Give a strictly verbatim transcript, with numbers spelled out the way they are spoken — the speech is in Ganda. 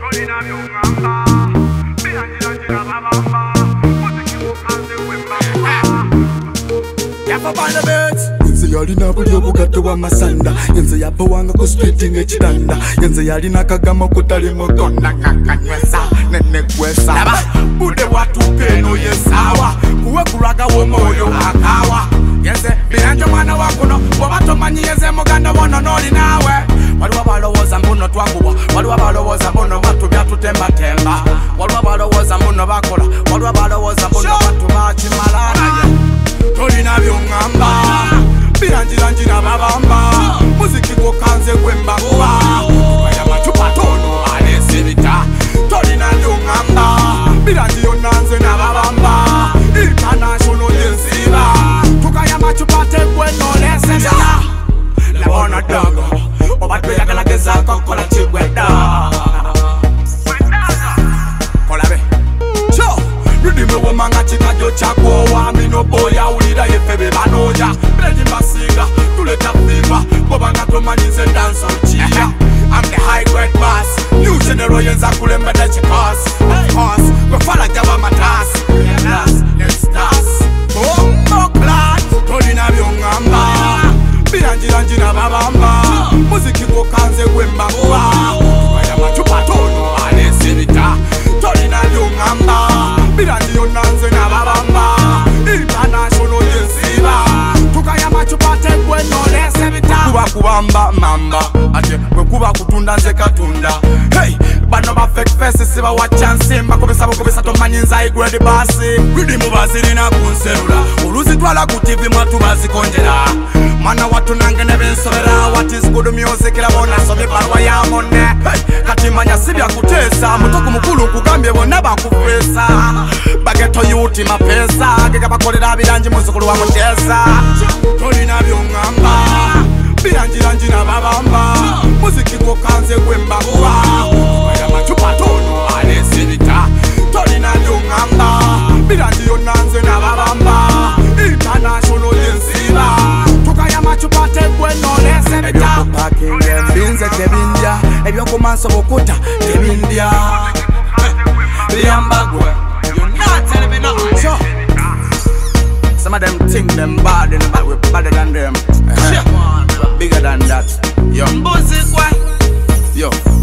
Yenze yalina buli obugatto bwa masanda. Yenze yapawanga ku street ng'ekitanda. Yenze yalina kagama kutali mukonda kakanywesa nenegwesa. Laba bude bwatuuka eno yesaawa kuwe kulwaga w'omwoyo akawa. Yenze biranja mwana wa kuno bw'oba tomanyi yenze muganda wono n'oli naawe. Waliwo balowooza mbuno twagubwa, waliwo balowooza mbuno batu byatutembatemba, waliwo balowooza mbuno bakola, waliwo balowooza mbuno batu bakimala. Tolina by'oŋŋamba birangirangira babamba muziki gukanze gwemba kuba tukaya macupa tono alesibita. Tolina by'oŋŋamba birangiyo nanze nababamba international yensiba tukaya macupa tegwenolesebita. Labona dogo oba tweyagala gezaako kola kigwedda kolabe kyo lulime womanga kikajjo kyakwowa mino boya wulira yefe be banooja biredi mbasinga tuleta fimba bobanga tomanyize danso kiya. I'm the high grade boss, new general yenza kulembedde kikosi. Of course gwefala jaba matasi let's dance bombo clat. Tolina by'oŋŋamba birangirangira babamba muziki gukanze gwemba kuba tukaya macupa tono alesibita. Tolina by'oŋŋamba birangiyo nanze nababamba international yensiba tukaya macupa tegwenolesebita. Kuba kubamba mamba ate bwe kuba kutunda nze katunda. Hey bano ba fake face siba wa chance mbakobesa bokobesa tomanyi nzai grade basi rudi mubazirina kunserula oluzi twala ku T V mwatu bazikonjera mana watu nange nebensobera. What is good music labona sobe barwa ya mone. Hey kati manya sibya kutesa mutoku mukulu kugambye bonna bakufesa bageto yuti mapesa gega bakolera birangi muzukulu wa mutesa. Tolina by'oŋŋamba birangirangira babamba muziki gukanze gwemba kuba tukaya macupa tono alesibita. Tolina by'oŋŋamba birangiyo nanze nababamba international yensiba tukaya macupa tegwenolesebita. Ebyokupakinga embinze tebindya ebyokumanso bukuta tebindya byambagwe. So some of them think them bad in the back, we better than them. Uh-huh. Bigger than that. Yo. Yo.